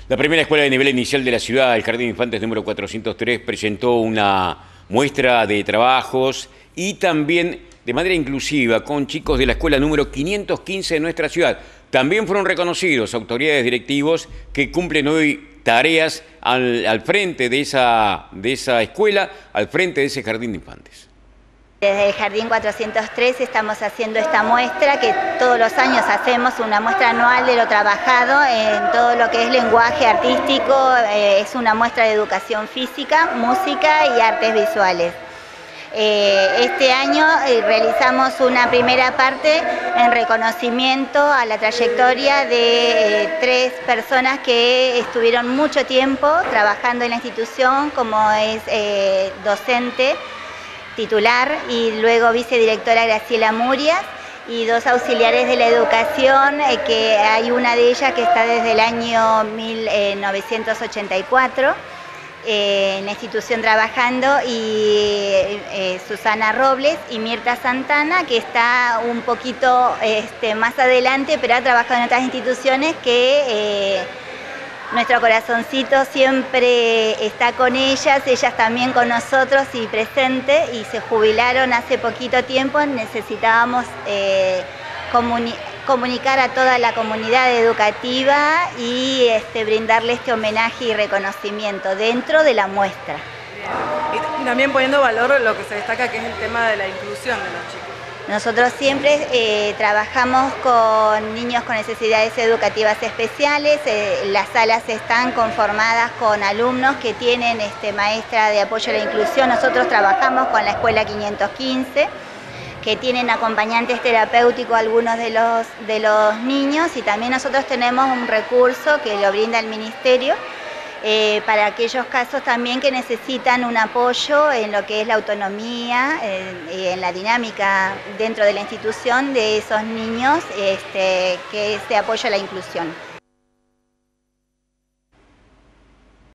La primera escuela de nivel inicial de la ciudad, el Jardín de Infantes número 403, presentó una muestra de trabajos y también de manera inclusiva con chicos de la escuela número 515 de nuestra ciudad. También fueron reconocidos autoridades directivos que cumplen hoy tareas al frente de esa escuela, al frente de ese Jardín de Infantes. Desde el Jardín 403 estamos haciendo esta muestra que todos los años hacemos, una muestra anual de lo trabajado en todo lo que es lenguaje artístico, es una muestra de educación física, música y artes visuales. Este año realizamos una primera parte en reconocimiento a la trayectoria de 3 personas que estuvieron mucho tiempo trabajando en la institución, como es docente titular y luego vicedirectora Graciela Murias, y 2 auxiliares de la educación, que hay una de ellas que está desde el año 1984 en la institución trabajando, y Susana Robles y Mirta Santana, que está un poquito más adelante, pero ha trabajado en otras instituciones que nuestro corazoncito siempre está con ellas también con nosotros y presente, y se jubilaron hace poquito tiempo. Necesitábamos comunicar a toda la comunidad educativa y brindarle este homenaje y reconocimiento dentro de la muestra. Y también poniendo valor lo que se destaca, que es el tema de la inclusión de los chicos. Nosotros siempre trabajamos con niños con necesidades educativas especiales. Las salas están conformadas con alumnos que tienen maestra de apoyo a la inclusión. Nosotros trabajamos con la escuela 515, que tienen acompañantes terapéuticos algunos de los niños, y también nosotros tenemos un recurso que lo brinda el Ministerio para aquellos casos también que necesitan un apoyo en lo que es la autonomía y en la dinámica dentro de la institución de esos niños, que es de apoyo a la inclusión.